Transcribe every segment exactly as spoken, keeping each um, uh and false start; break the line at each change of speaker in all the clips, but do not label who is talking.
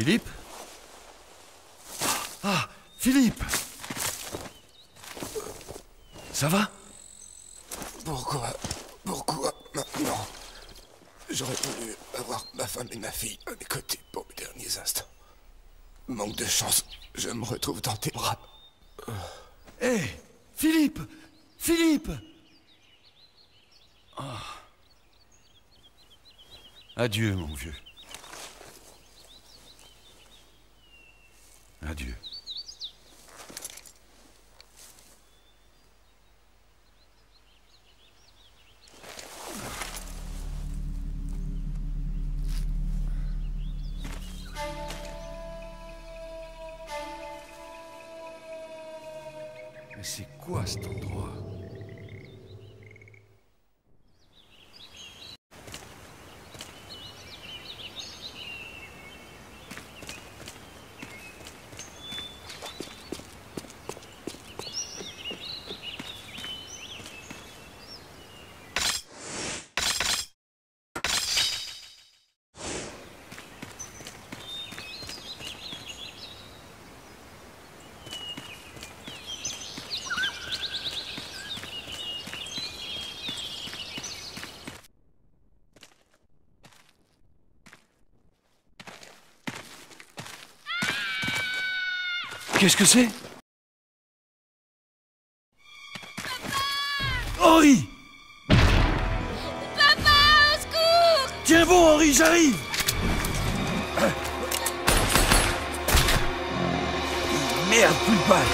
Philippe? Ah, Philippe! Ça va?
Pourquoi? Pourquoi maintenant? J'aurais voulu avoir ma femme et ma fille à mes côtés pour mes derniers instants. Manque de chance, je me retrouve dans tes bras.
Hé, hey, Philippe! Philippe! Oh. Adieu, mon vieux. Adieu. Mais c'est quoi cet endroit? Qu'est-ce que c'est? Henri!
Papa, au secours!
Tiens bon, Henri, j'arrive! Merde, plus de balles!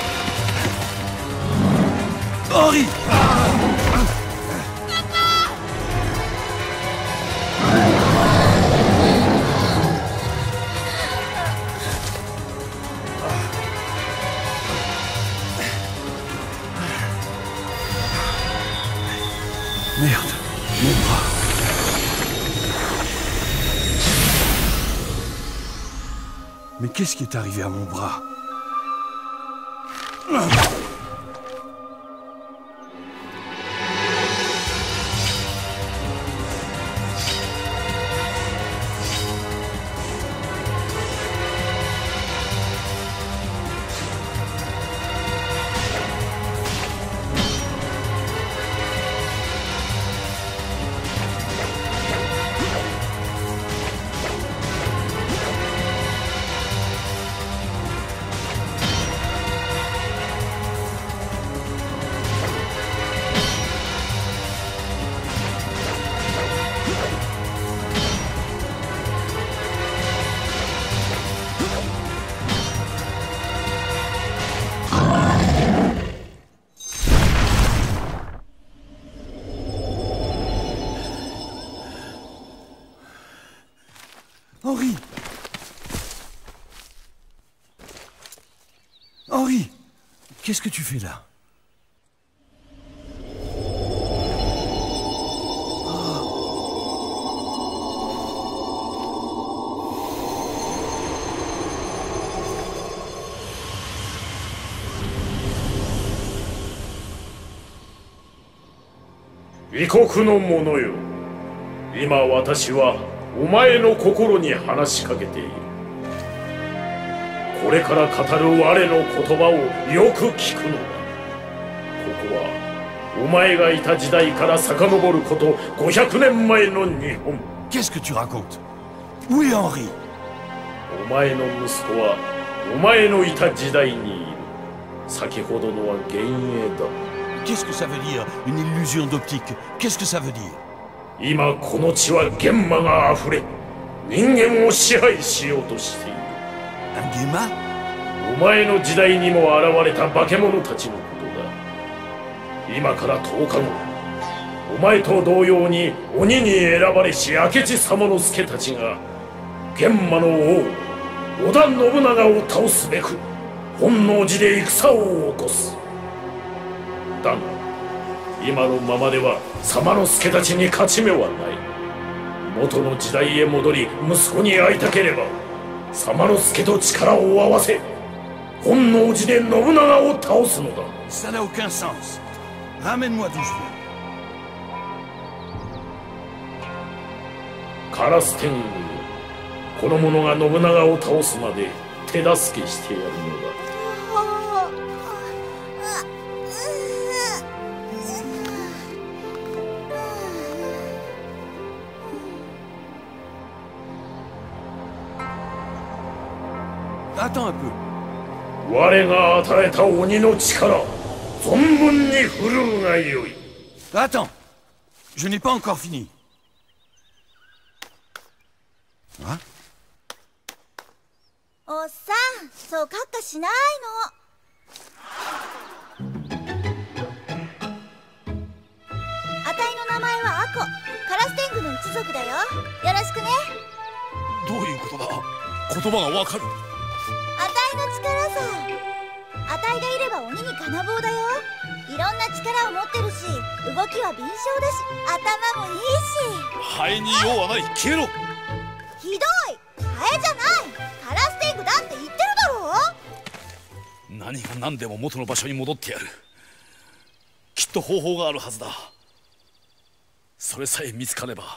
Henri! Merde, mon bras. Mais qu'est-ce qui est arrivé à mon bras? Henri! Henri! Qu'est-ce que tu fais là?
「異国の者よ、今私はお前の心に話しかけている。これから語る我の言葉をよく聞くのだ。ここはお前がいた時代から遡ることごひゃくねんまえの日本。
Qu'est-ce que tu racontes? Où est Henri?
お前の息子はお前のいた時代にいる。先ほどのは幻影だ。
Qu'est-ce que ça veut dire, une illusion d'optique? Qu'est-ce que ça veut dire?
今この地は玄魔が溢れ、人間を支配しようとしている。
Un Gemma?
お前の時代にも現れた化け物たちのことだ。今からとおかご、お前と同様に鬼に選ばれし明智左馬助たちが玄魔の王織田信長を倒すべく本能寺で戦を起こす。だが今のままでは左馬助たちに勝ち目はない。元の時代へ戻り息子に会いたければ左馬助と力を合わせ本能寺で信長を倒すのだ。
Ça n'a aucun sens. Ramène-moi d'où je viens.
カラス天狗、 この者が信長を倒すまで手助けしてやるのだ。
Attends un peu.
我が与えた鬼の力、存分に振るうがよい。
Attends. Je n'ai pas encore fini. Hein?
おっさん、そうカッカしないの。あたいの名前はアコ、カラス天狗の一族だよ。よろしくね。
どういうことだ？言葉がわかる。
あたいの力さ。あたいがいれば鬼に金棒だよ。いろんな力を持ってるし、動きは敏捷だし、頭もいいし。
ハエに用はない。消えろ。
ひどい。ハエじゃない。カラス天狗だって言ってるだろう。
何が何でも元の場所に戻ってやる。きっと方法があるはずだ。それさえ見つかれば。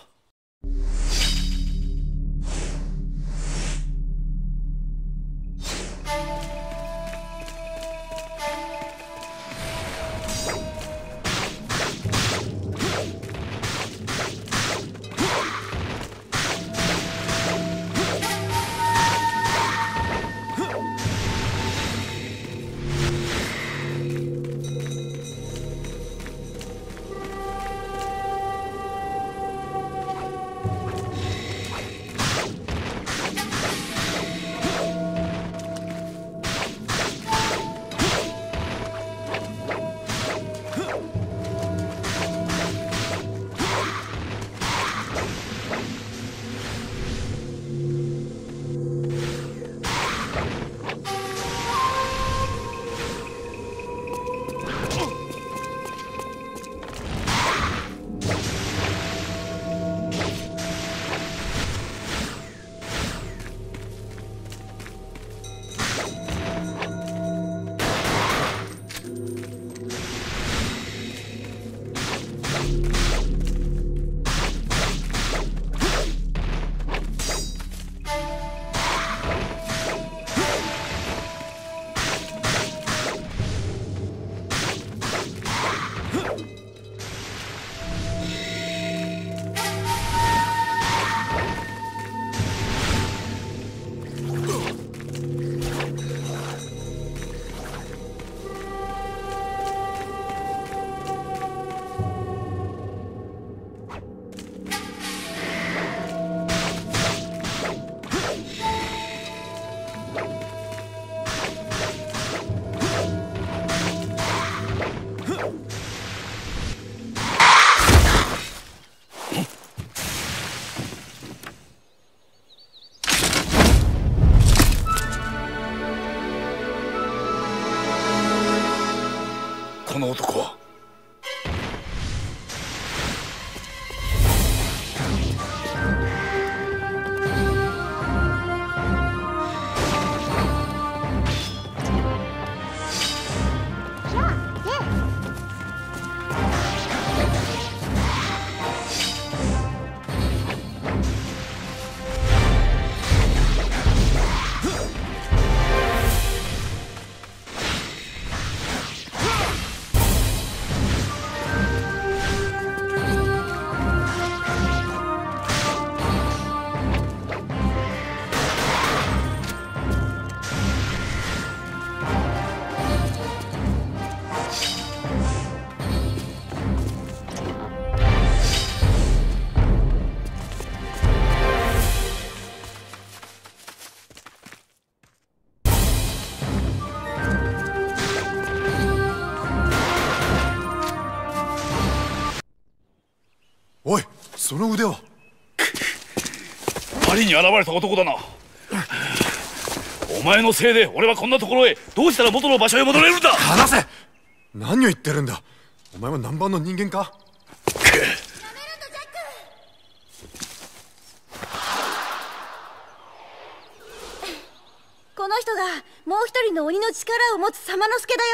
この男は。
おい、その腕は。
パリに現れた男だな。お前のせいで俺はこんなところへ。どうしたら元の場所へ戻れるんだ。
離せ。何を言ってるんだ。お前は南蛮の人間か。
やめるんだジャック。この人がもう一人の鬼の力を持つ左馬之助だよ。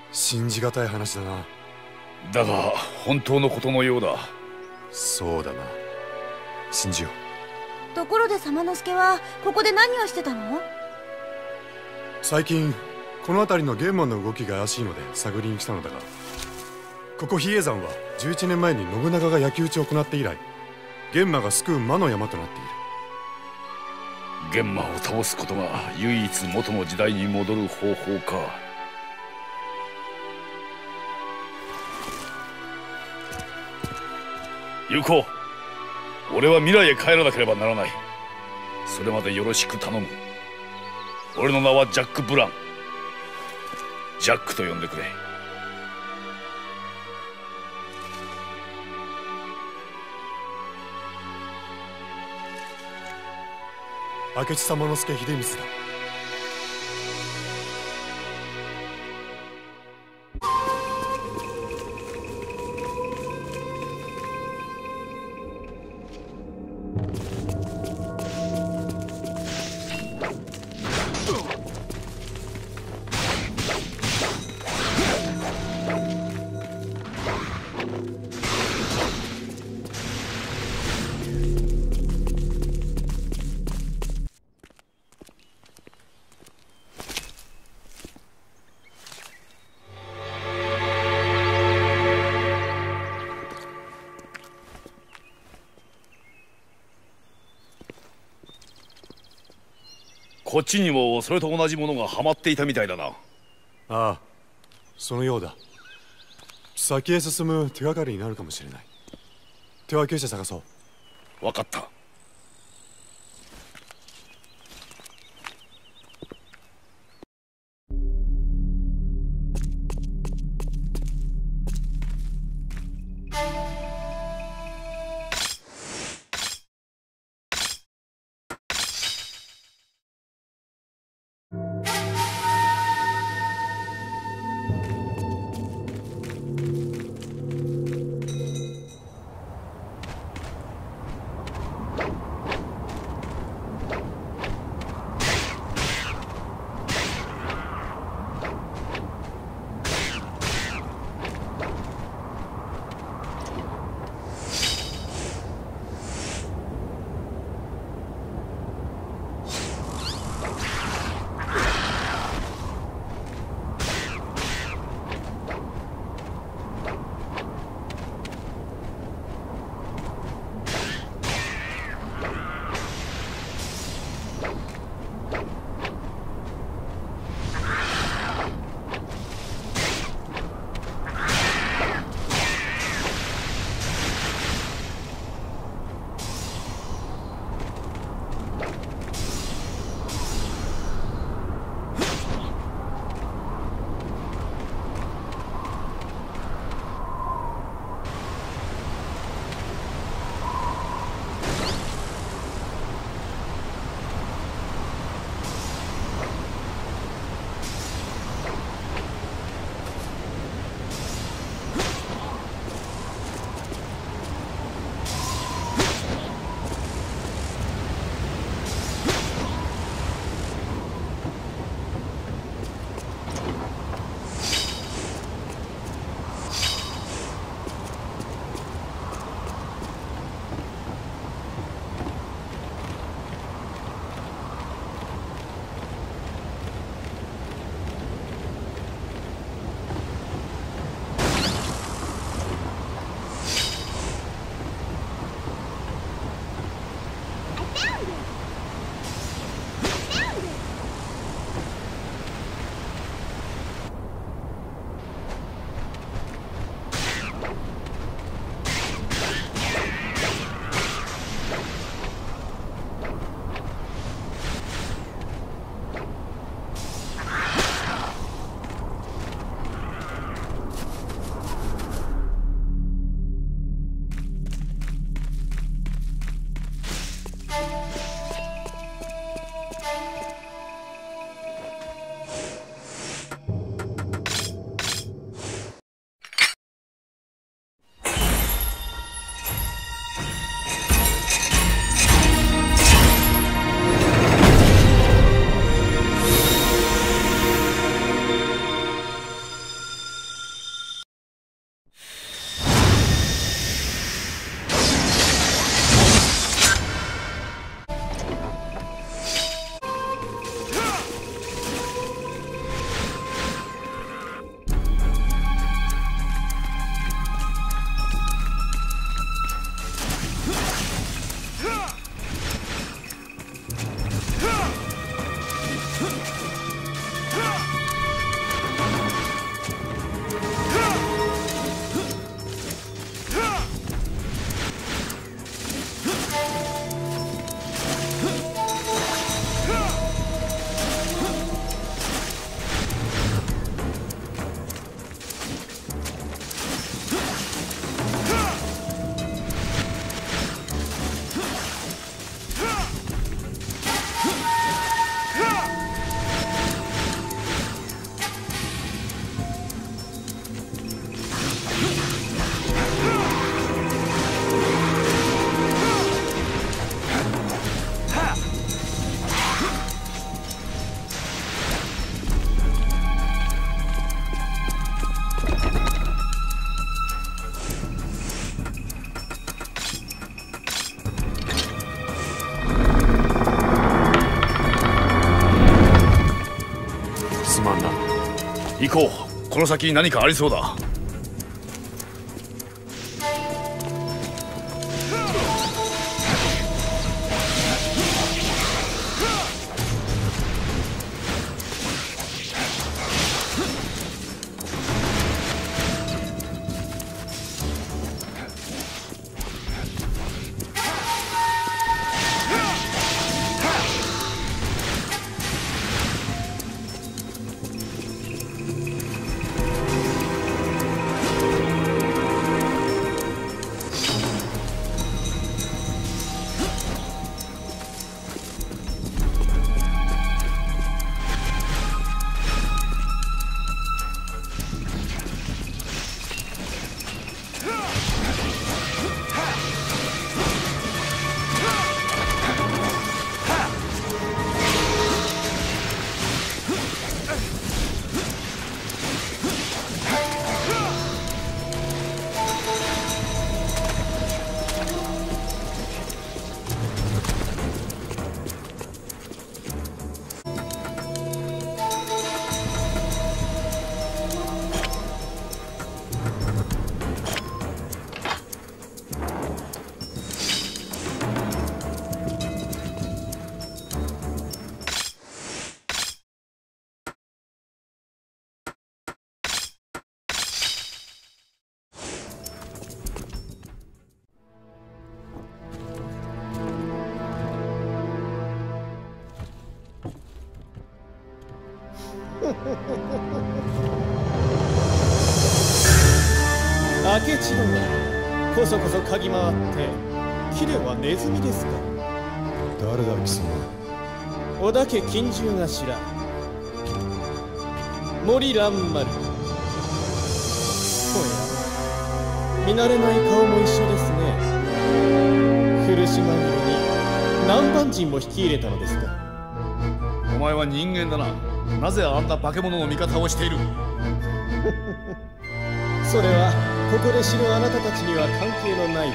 信じがたい話だな。
だが本当のことのようだ。
そうだな、信じよ
う。ところで左之助はここで何をしてたの？
最近この辺りの玄馬の動きが怪しいので探りに来たのだが、ここ比叡山はじゅういちねんまえに信長が焼き討ちを行って以来、玄馬が救う魔の山となっている。
玄馬を倒すことが唯一元の時代に戻る方法か。行こう。俺は未来へ帰らなければならない。それまでよろしく頼む。俺の名はジャック・ブラン。ジャックと呼んでくれ。
明智左之助秀光だ。
こっちにもそれと同じものがはまっていたみたいだな。あ
あ、そのようだ。先へ進む手がかりになるかもしれない。手分けして探そう。
分かった。
すまんな。
行こう。この先に何かありそうだ。
明智殿、こそこそ嗅ぎ回ってキレはネズミですか？
誰だ貴様。
織田家近習頭森蘭丸。おや、見慣れない顔も一緒ですね。苦し紛れに南蛮人も引き入れたのですか？
お前は人間だな。なぜあんな化け物の味方をしている？
それはここで知るあなたたちには関係のないこと。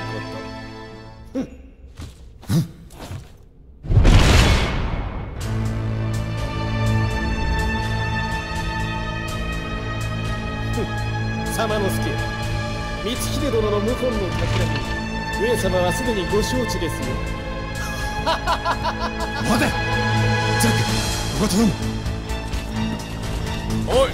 様之助、光秀殿の謀反の企み、上様はすでにご承知ですよ。
待て、ザック、ここ頼む。
おい、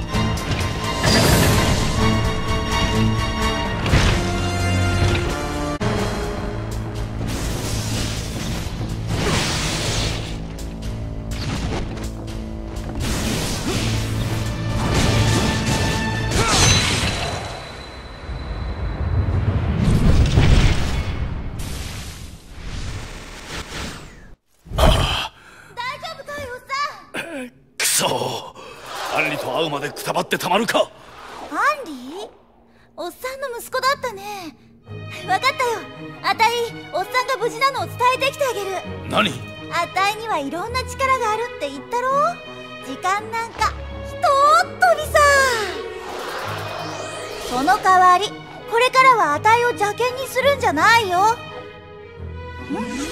アンリと会うまでくたばってたまるか。
アンリ？おっさんの息子だったね。わかったよ。あたい、おっさんが無事なのを伝えてきてあげる。
何？
あたいにはいろんな力があるって言ったろ。時間なんかひとっ飛びさ。その代わり、これからはあたいを邪険にするんじゃないよ。ん？